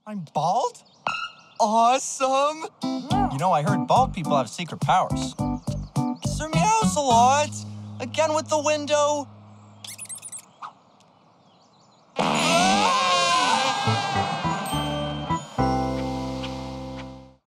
I'm bald? Awesome! You know, I heard bald people have secret powers. Sir Meows-a-Lot! Again with the window.